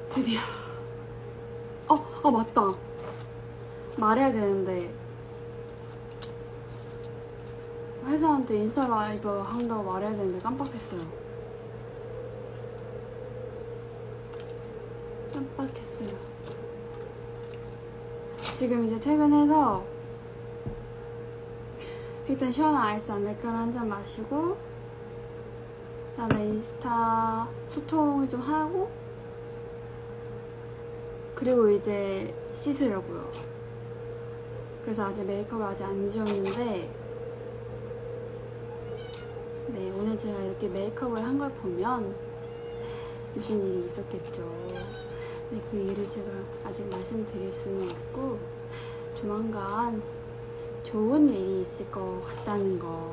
드디어. 맞다. 말해야 되는데 회사한테 인스타 라이브 한다고 말해야 되는데 깜빡했어요. 지금 이제 퇴근해서 일단 시원한 아이스 아메리카노 한 잔 마시고 그다음에 인스타 소통을 좀 하고 그리고 이제 씻으려고요. 그래서 아직 메이크업을 아직 안 지웠는데 네, 오늘 제가 이렇게 메이크업을 한 걸 보면 무슨 일이 있었겠죠. 근데 그 일을 제가 아직 말씀드릴 수는 없고 조만간 좋은 일이 있을 것 같다는 거.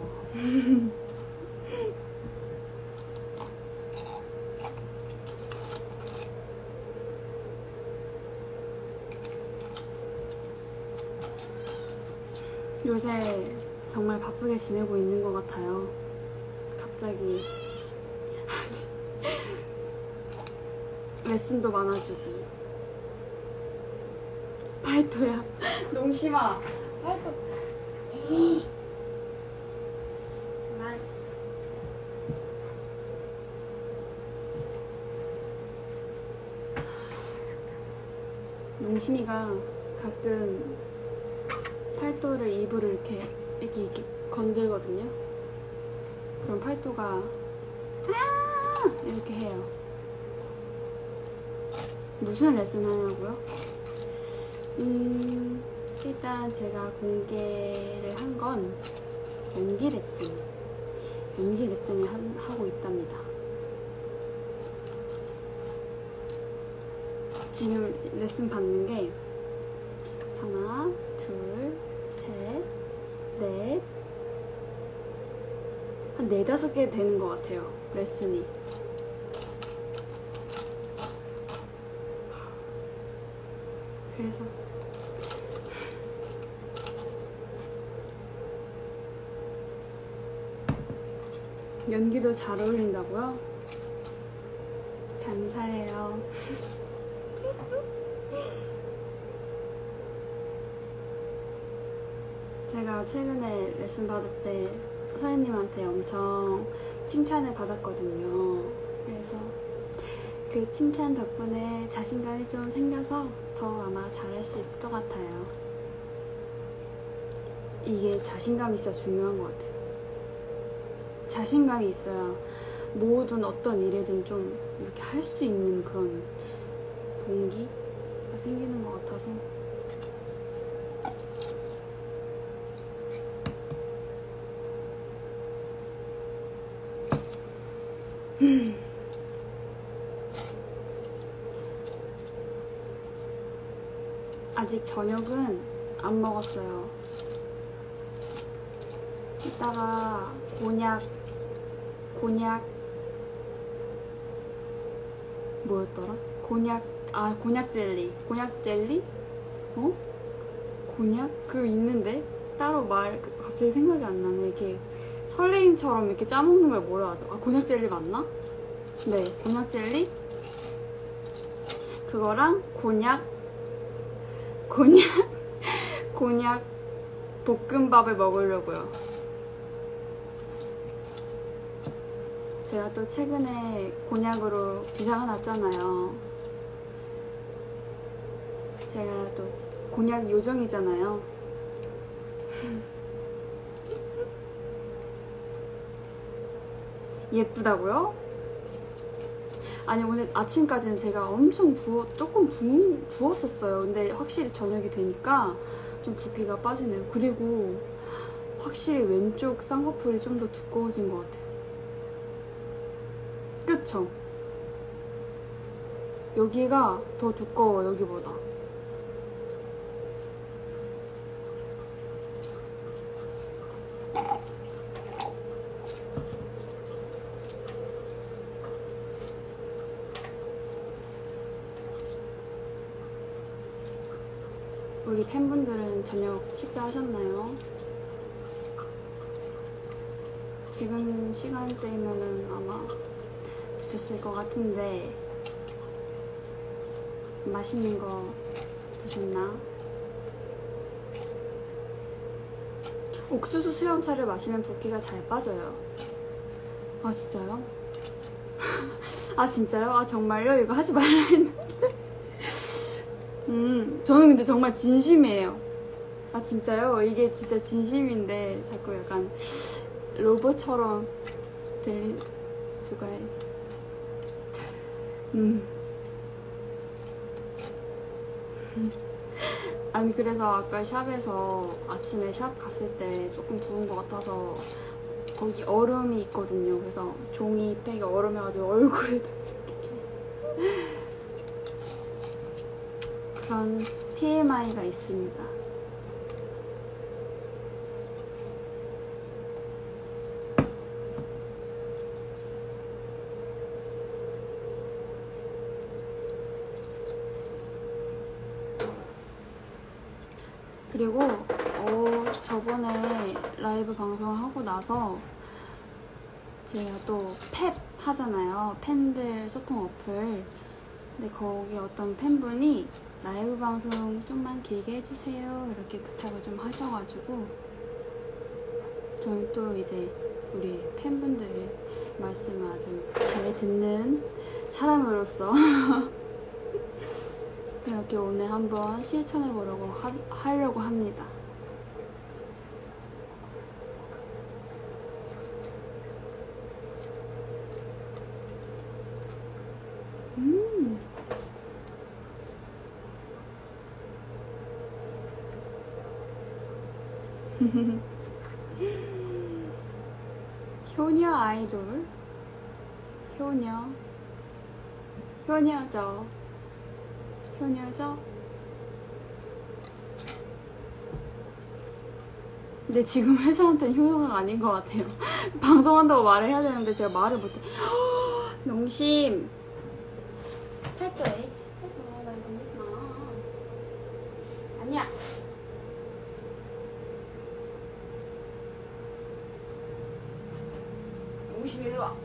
요새 정말 바쁘게 지내고 있는 것 같아요. 갑자기 레슨도 많아지고. 파이토야. 농심아, 파이토. 농심이가 가끔 팔도를 입으로 이렇게 건들거든요. 그럼 팔도가 이렇게 해요. 무슨 레슨 하냐고요? 일단 제가 공개를 한 건 연기 레슨을 하고 있답니다. 지금 레슨 받는 게 하나, 둘, 셋, 넷, 한 4~5개 되는 것 같아요, 레슨이. 그래서 연기도 잘 어울린다고요? 감사해요. 제가 최근에 레슨 받을 때 선생님한테 엄청 칭찬을 받았거든요. 그래서 그 칭찬 덕분에 자신감이 좀 생겨서 더 아마 잘할 수 있을 것 같아요. 이게 자신감이 진짜 중요한 것 같아요. 자신감이 있어야 모든 어떤 일이든 좀 이렇게 할 수 있는 그런 동기가 생기는 것 같아서. 아직 저녁은 안 먹었어요. 이따가 곤약 뭐였더라? 곤약 젤리? 곤약? 그거 있는데? 따로 갑자기 생각이 안 나네. 이렇게 설레임처럼 이렇게 짜먹는 걸 뭐라 하죠? 곤약 젤리 맞나? 네, 곤약 젤리? 그거랑 곤약 볶음밥을 먹으려고요. 제가 또 최근에 곤약으로 기사가 났잖아요. 제가 또 곤약 요정이잖아요. 예쁘다고요? 아니, 오늘 아침까지는 제가 엄청 조금 부었었어요. 근데 확실히 저녁이 되니까 좀 붓기가 빠지네요. 그리고 확실히 왼쪽 쌍꺼풀이 좀 더 두꺼워진 것 같아요. 그쵸? 여기가 더 두꺼워, 여기보다. 우리 팬분들은 저녁 식사하셨나요? 지금 시간대면은 아마 드셨을 것 같은데 맛있는 거 드셨나? 옥수수 수염차를 마시면 붓기가 잘 빠져요. 아 진짜요? 아 진짜요? 아 정말요? 이거 하지 말라 했는데. 저는 근데 정말 진심이에요. 아 진짜요? 이게 진짜 진심인데 자꾸 약간 로봇처럼 들릴 수가 해. 아니 그래서 아까 샵에서 아침에 샵 갔을 때 조금 부은 것 같아서 거기 얼음이 있거든요. 그래서 종이팩에 얼음해가지고 얼굴에다 그런 TMI가 있습니다. 그리고 저번에 라이브 방송하고 나서 제가 또 팹 하잖아요. 팬들 소통 어플. 근데 거기 어떤 팬분이 라이브 방송 좀만 길게 해주세요 이렇게 부탁을 좀 하셔가지고 저는 또 이제 우리 팬분들의 말씀을 아주 잘 듣는 사람으로서 이렇게 오늘 한번 실천해 보려고 하려고 합니다. 효녀 아이돌, 효녀죠. 근데 지금 회사한테는 효녀가 아닌 것 같아요. 방송한다고 말을 해야 되는데 제가 말을 못해. 농심. 팔도에. 말 건드지 마. 아니야. 농심 일로 와.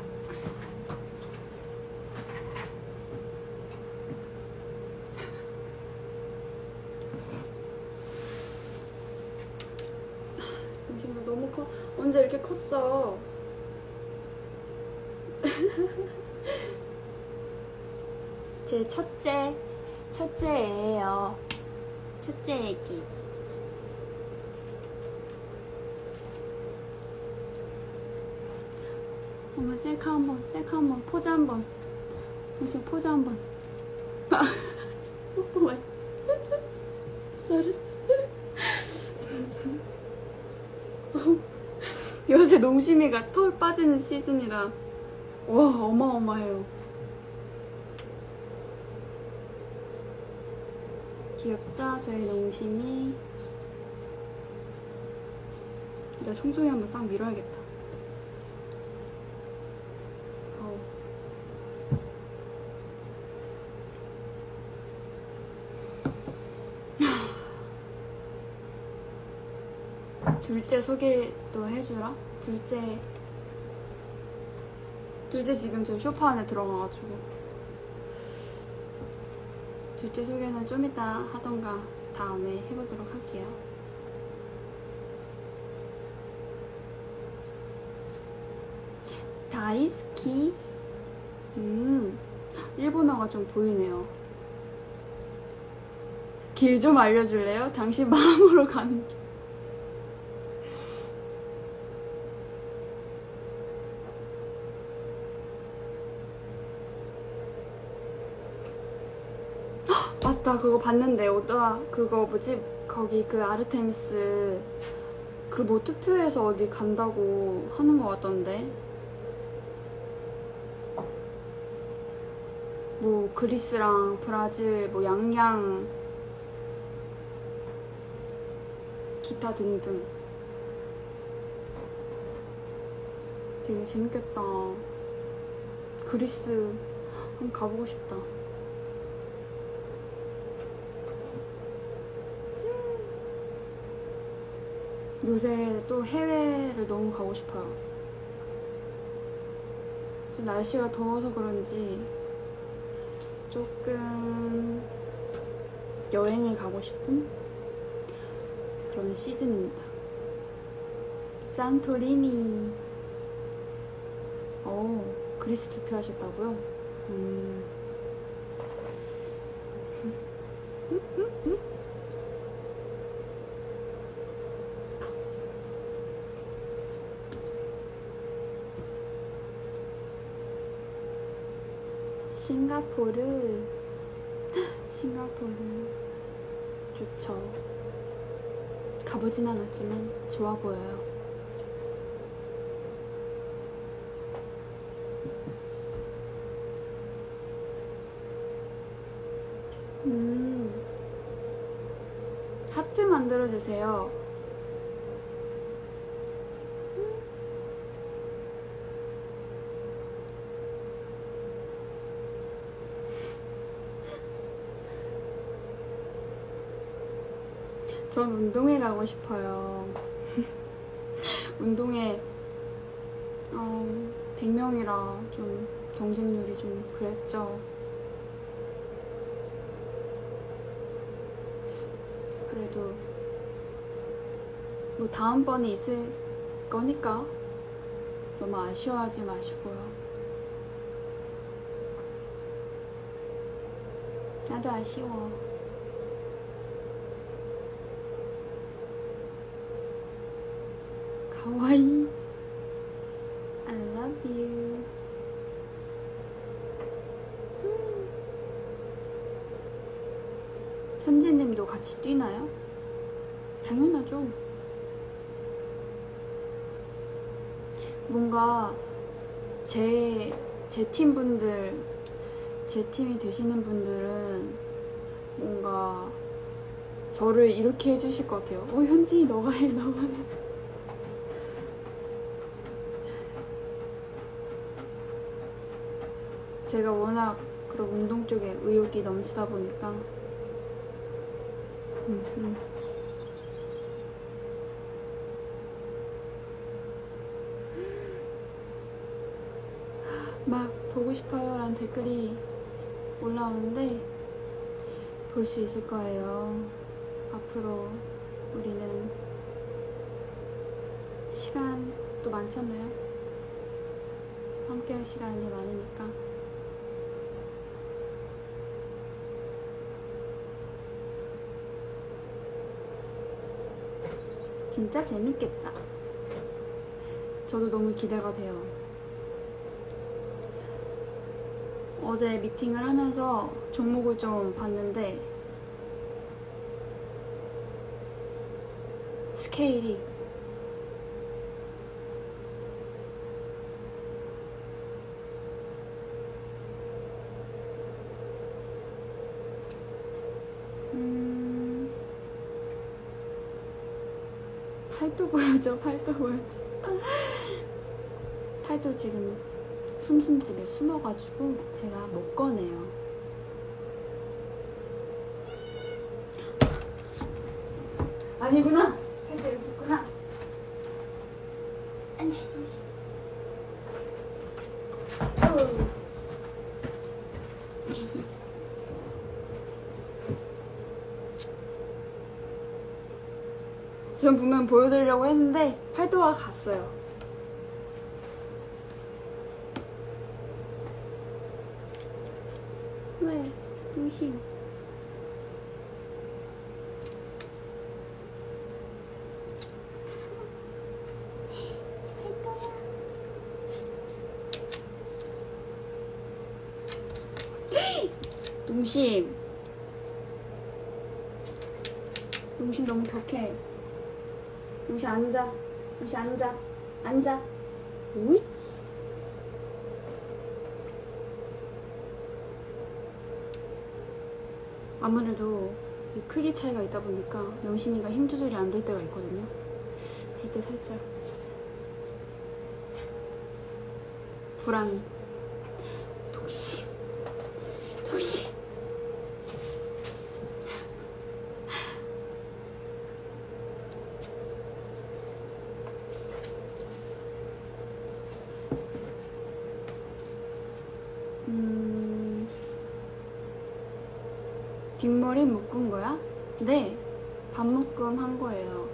너무 커. 언제 이렇게 컸어? 제 첫째예요. 첫째 애기. 엄마 셀카 한번, 포즈 한번. 무슨 포즈 한번. 뽀뽀. 쏘르스. 요새 농심이가 털 빠지는 시즌이라 와 어마어마해요. 귀엽죠? 저희 농심이. 내가 청소기 한번 싹 밀어야겠다. 둘째 소개도 해주라? 둘째 지금 저 소파 안에 들어가가지고 둘째 소개는 좀 이따 하던가 다음에 해보도록 할게요. 다이스키. 일본어가 좀 보이네요. 길 좀 알려줄래요? 당신 마음으로 가는 길. 맞다, 그거 봤는데 그거 뭐지? 거기 그 아르테미스 그 뭐 투표해서 어디 간다고 하는 것 같던데. 뭐 그리스랑 브라질 뭐 양양 기타 등등. 되게 재밌겠다. 그리스 한번 가보고 싶다. 요새 또 해외를 너무 가고 싶어요. 좀 날씨가 더워서 그런지 조금 여행을 가고 싶은 그런 시즌입니다. 산토리니. 그리스 투표하셨다고요? 싱가포르 좋죠. 가보진 않았지만 좋아 보여요. 하트 만들어주세요. 전 운동회 가고 싶어요. 운동회 100명이라 좀 경쟁률이 좀 그랬죠. 그래도 뭐 다음번에 있을 거니까 너무 아쉬워하지 마시고요. 나도 아쉬워. 가와이. I love you. 현지님도 같이 뛰나요? 당연하죠. 뭔가 제 팀분들, 제 팀이 되시는 분들은 뭔가 저를 이렇게 해주실 것 같아요. 현지 너가 해. 제가 워낙 그런 운동 쪽에 의욕이 넘치다 보니까 막 보고 싶어요 라는 댓글이 올라오는데 볼 수 있을 거예요. 앞으로 우리는 시간도 많잖아요. 함께 할 시간이 많으니까. 진짜 재밌겠다. 저도 너무 기대가 돼요. 어제 미팅을 하면서 종목을 좀 봤는데 스케일이 팔도 보여줘. 팔도 지금 숨숨집에 숨어가지고 제가 못 꺼내요. 아니구나. 팔도 여기 있구나. 아니. 전 분명 보여드리려고 했는데 팔도가 갔어요. 왜? 중심. 팔도야. 농심. 농심 너무 격해. 용시 앉아. 용시 앉아. 옳지. 아무래도 이 크기 차이가 있다 보니까 용신이가 힘 조절이 안 될 때가 있거든요. 그럴 때 살짝 불안. 도시. 뒷머리 묶은 거야? 네, 반묶음 한 거예요.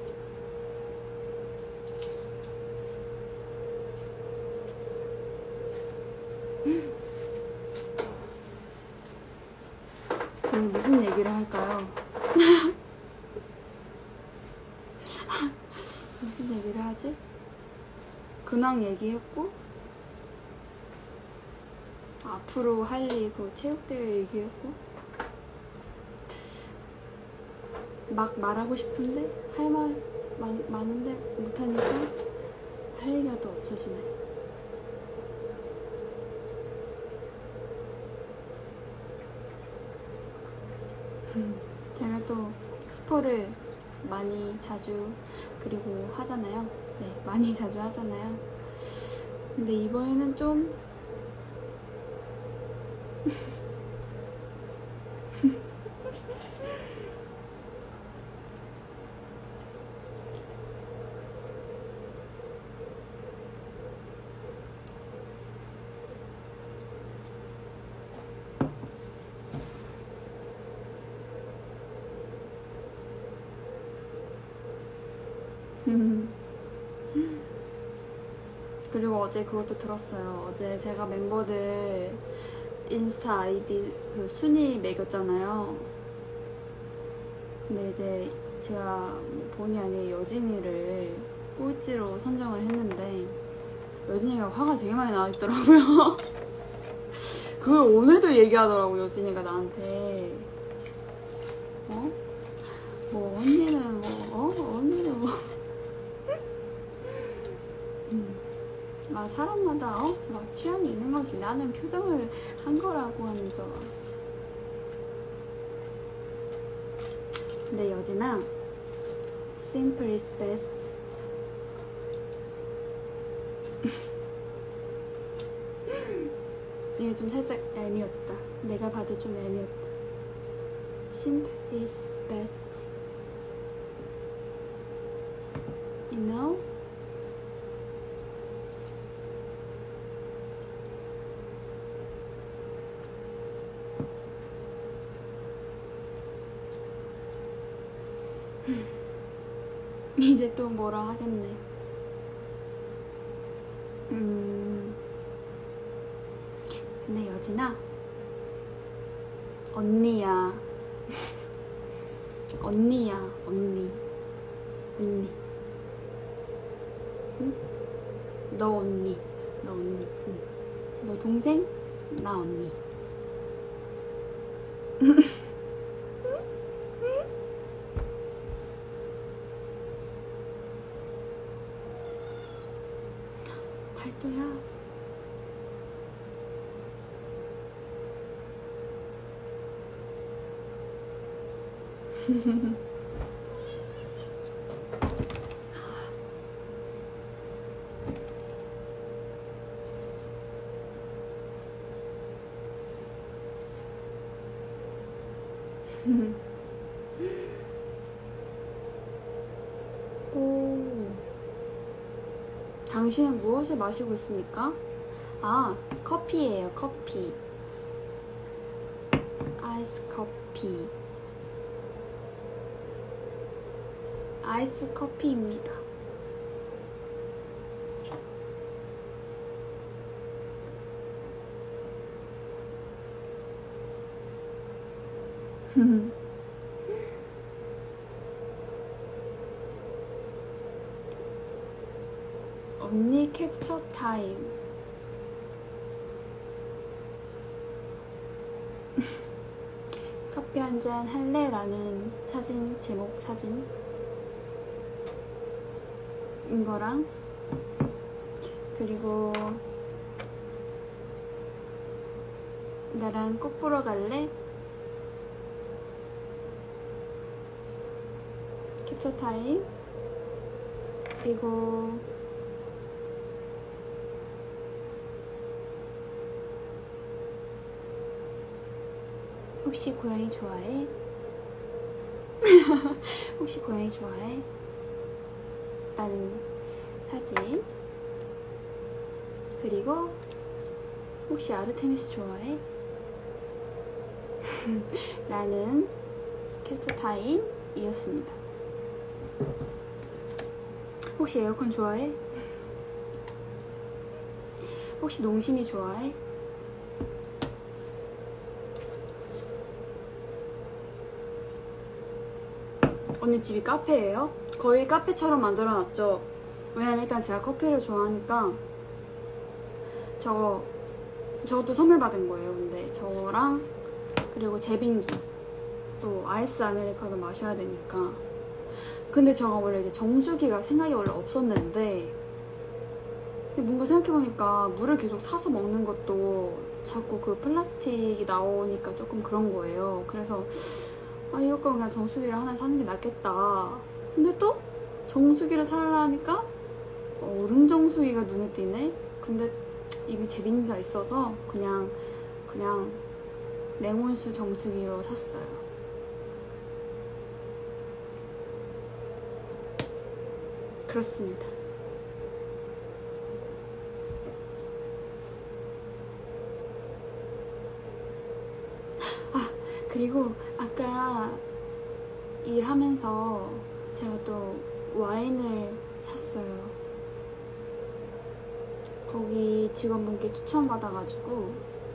무슨 얘기를 할까요? 무슨 얘기를 하지? 근황 얘기했고 앞으로 할 일 그 체육대회 얘기했고 막 말하고 싶은데 할 말 많은데 못하니까 할 얘기가 또 없어지네. 제가 또 스포를 많이 자주 그리고 하잖아요. 네, 많이 자주 하잖아요. 근데 이번에는 좀 그리고 어제 그것도 들었어요. 어제 제가 멤버들 인스타 아이디 그 순위 매겼잖아요. 근데 이제 제가 본의 아니게 여진이를 꼴찌로 선정을 했는데 여진이가 화가 되게 많이 나 있더라고요. 그걸 오늘도 얘기하더라고. 여진이가 나한테 뭐 언니는 언니는 사람마다 막 취향이 있는 거지. 나는 표정을 한 거라고 하면서. 근데 여진아, simple is best. 이게 좀 살짝 얄미웠다. 내가 봐도 좀 얄미웠다. simple is best. You know? 이제 또 뭐라 하겠네. 근데 여진아, 언니야. 언니야, 언니. 응? 너 언니. 너 언니. 응. 너 동생? 나 언니. 달도야. 오, 당신은 무엇을 마시고 있습니까? 아, 커피예요. 커피. 아이스 커피. 아이스 커피입니다. 언니 캡처 타임. 커피 한잔 할래? 라는 사진, 제목 사진 이거랑 그리고 나랑 꽃 보러 갈래? 캡처 타임. 그리고 혹시 고양이 좋아해? 혹시 고양이 좋아해? 라는 사진. 그리고 혹시 아르테미스 좋아해? 라는 캡처 타임이었습니다. 혹시 에어컨 좋아해? 혹시 농심이 좋아해? 언니 집이 카페예요? 거의 카페처럼 만들어놨죠? 왜냐면 일단 제가 커피를 좋아하니까 저것도 선물 받은 거예요. 근데 저거랑 그리고 제빙기 또 아이스 아메리카노 마셔야 되니까. 근데 제가 원래 이제 정수기가 생각이 원래 없었는데 근데 뭔가 생각해보니까 물을 계속 사서 먹는 것도 자꾸 그 플라스틱이 나오니까 조금 그런 거예요. 그래서 아 이럴 거면 그냥 정수기를 하나 사는 게 낫겠다. 근데 또 정수기를 사려니까 얼음 정수기가 눈에 띄네. 근데 이미 제빙기가 있어서 그냥 냉온수 정수기로 샀어요. 그렇습니다. 아 그리고 아까 일하면서 제가 또 와인을 샀어요. 거기 직원분께 추천받아가지고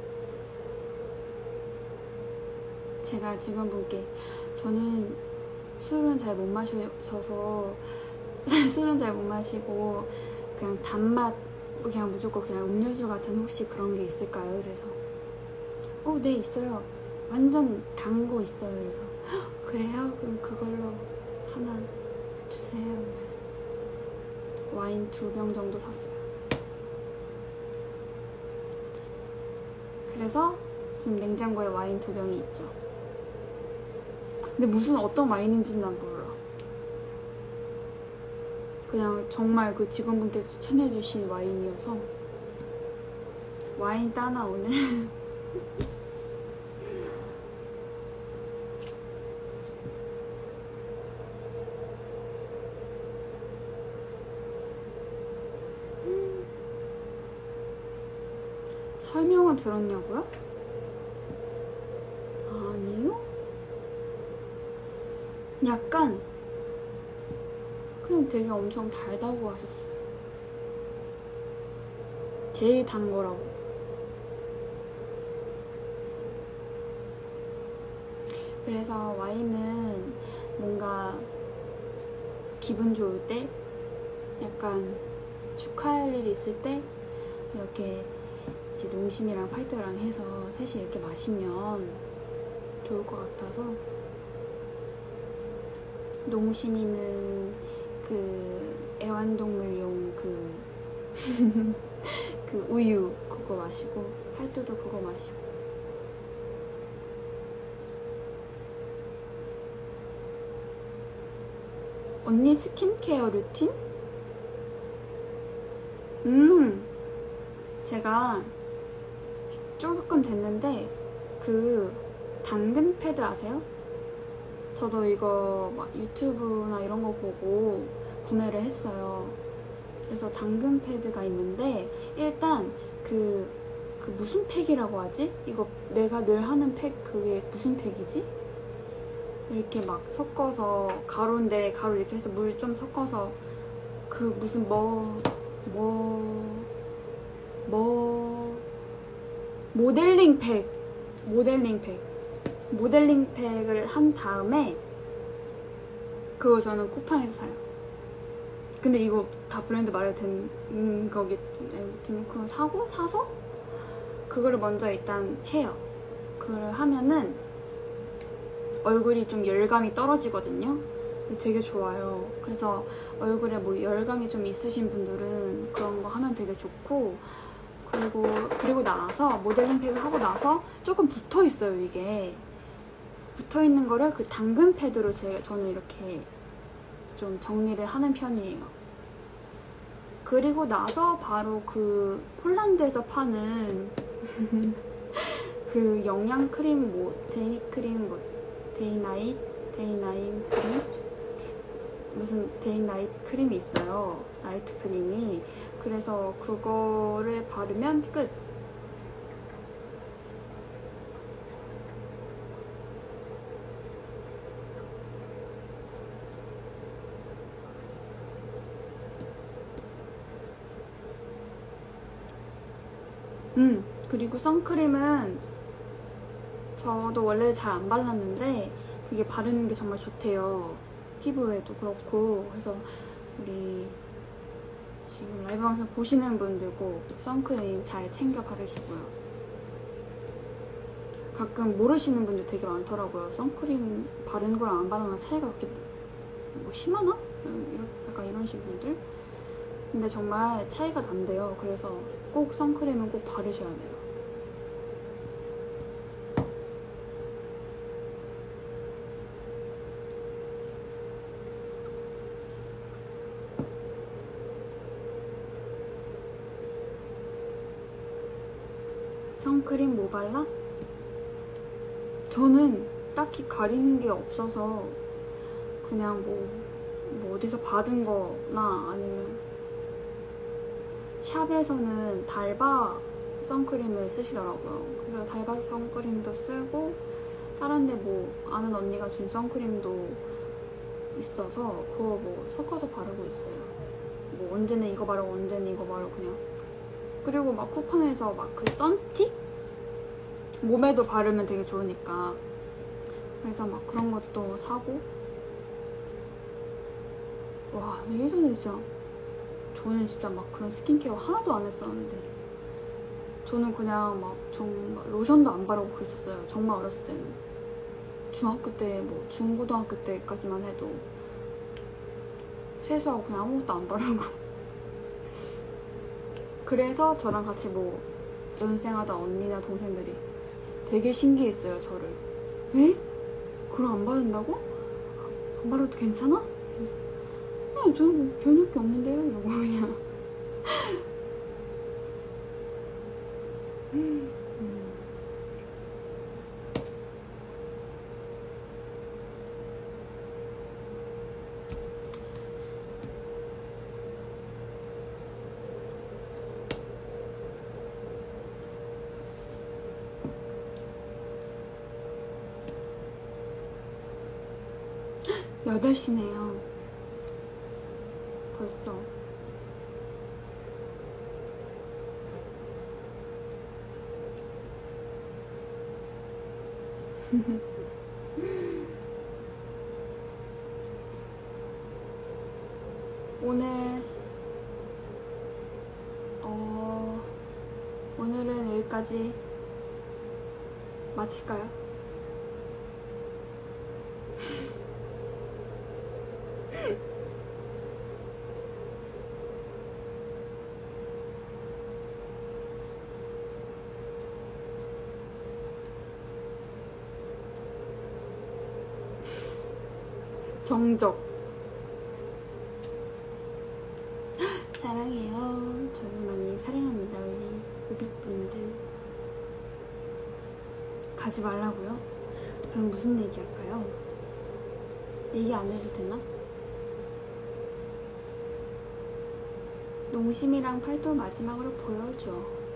제가 직원분께 저는 술은 잘 못 마셔서 술은 잘 못 마시고 그냥 단맛 그냥 무조건 그냥 음료수 같은 혹시 그런 게 있을까요? 그래서 네 있어요. 완전 단 거 있어요. 그래서 그래요? 그럼 그걸로 하나 주세요. 그래서 와인 2병 정도 샀어요. 그래서 지금 냉장고에 와인 2병이 있죠. 근데 무슨 어떤 와인인지는 난 몰라. 그냥 정말 그 직원분께서 추천해주신 와인이어서 와인 따나 오늘? 설명은 들었냐고요? 아니요? 약간 그냥 되게 엄청 달다고 하셨어요. 제일 단 거라고. 그래서 와인은 뭔가 기분 좋을 때 약간 축하할 일이 있을 때 이렇게 이제 농심이랑 팔도랑 해서 셋이 이렇게 마시면 좋을 것 같아서. 농심이는 그 애완동물용 그 우유 그거 마시고 팔도도 그거 마시고. 언니 스킨케어 루틴? 제가 조금 됐는데 그 당근 패드 아세요? 저도 이거 막 유튜브나 이런 거 보고 구매를 했어요. 그래서 당근 패드가 있는데 일단 그 무슨 팩이라고 하지? 이거 내가 늘 하는 팩 그게 무슨 팩이지? 이렇게 막 섞어서 가루인데 가루 이렇게 해서 물 좀 섞어서 그 무슨 모델링 팩을 한 다음에 그거 저는 쿠팡에서 사요. 근데 이거 다 브랜드 말해도 되는 거겠죠. 아무튼 그거 사서 그거를 먼저 일단 해요. 그걸 하면은 얼굴이 좀 열감이 떨어지거든요. 근데 되게 좋아요. 그래서 얼굴에 뭐 열감이 좀 있으신 분들은 그런 거 하면 되게 좋고, 그리고 나서 모델링 팩을 하고 나서 조금 붙어 있어요. 이게 붙어 있는 거를 그 당근 패드로 저는 이렇게 좀 정리를 하는 편이에요. 그리고 나서 바로 그 폴란드에서 파는 그 영양 크림 데이크림 데이나잇 크림? 무슨 데이나잇 크림이 있어요. 나이트 크림이. 그래서 그거를 바르면 끝. 그리고 선크림은 저도 원래 잘 안 발랐는데 그게 바르는 게 정말 좋대요. 피부에도 그렇고. 그래서 우리 지금 라이브 방송 보시는 분들 꼭 선크림 잘 챙겨 바르시고요. 가끔 모르시는 분들 되게 많더라고요. 선크림 바르는 거랑 안 바르는 거랑 차이가 그렇게 뭐 심하나? 약간 이러신 분들. 근데 정말 차이가 난대요. 그래서 꼭 선크림은 꼭 바르셔야 돼요. 선크림 뭐 발라? 저는 딱히 가리는 게 없어서 그냥 뭐 어디서 받은 거나 아니면 샵에서는 달바 선크림을 쓰시더라고요. 그래서 달바 선크림도 쓰고 다른 데 뭐 아는 언니가 준 선크림도 있어서 그거 뭐 섞어서 바르고 있어요. 뭐 언제는 이거 바르고 언제는 이거 바르고 그냥. 그리고 막 쿠팡에서 막 그 선스틱? 몸에도 바르면 되게 좋으니까 그래서 막 그런 것도 사고. 와, 예전에 저는 진짜 막 그런 스킨케어 하나도 안 했었는데 저는 그냥 막 정말 로션도 안 바르고 그랬었어요. 정말 어렸을 때는. 중학교 때, 뭐 중고등학교 때까지만 해도 세수하고 그냥 아무것도 안 바르고 그래서 저랑 같이 뭐 연생하던 언니나 동생들이 되게 신기했어요, 저를. 에? 그걸 안 바른다고? 안 바르도 괜찮아? 그래서 저는 뭐 변할 게 없는데요? 이러고 그냥 8시네요. 벌써. 오늘은 여기까지 마칠까요? 정적. 사랑해요. 저도 많이 사랑합니다. 우리 오빛분들. 가지 말라고요? 그럼 무슨 얘기 할까요? 얘기 안 해도 되나? 농심이랑 팔도 마지막으로 보여줘.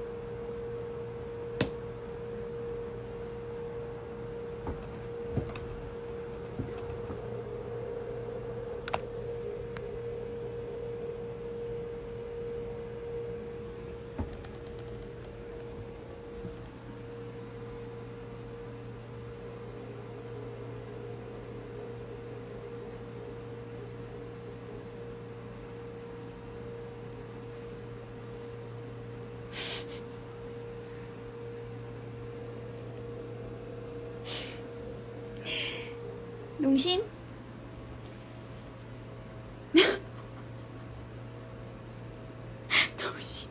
농심? 농심.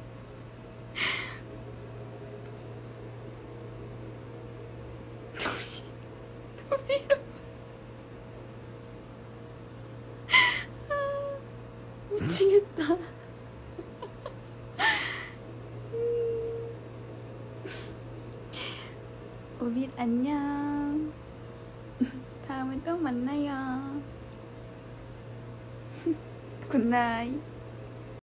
농심. 미치겠다. 오빛 안녕. 다음에 또 만나요. 굿나잇.